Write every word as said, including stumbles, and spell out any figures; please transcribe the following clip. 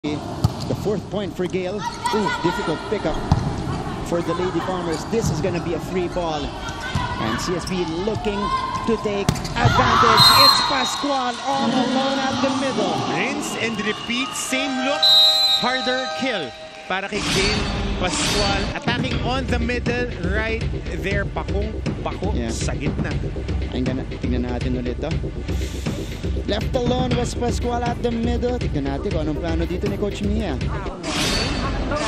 The fourth point for Gayle. Ooh, difficult pickup for the Lady Bombers. This is going to be a free ball. And C S B looking to take advantage. It's Pascual all alone at the middle. Rinse and repeat. Same look. Harder kill para kay Gayle Pascual. Attacking on the middle. Right there. Bakong bako Yeah. sa gitna. Tingnan, tingnan natin ulit to. Left alone was Pascual at the middle. Tignan natin kung anong plano dito ni Coach Mia.